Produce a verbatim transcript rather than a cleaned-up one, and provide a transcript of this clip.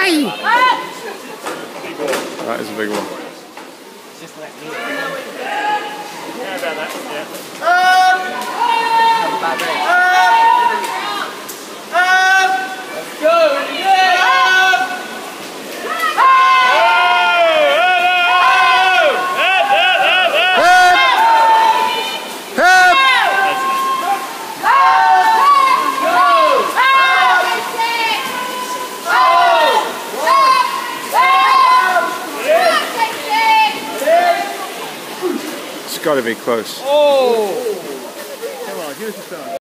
Hey! That is a big one. Just let me. Yeah, about that, yeah. Have a bad race. Let's go! Yeah! It's got to be close. Oh! Come on, give us a start.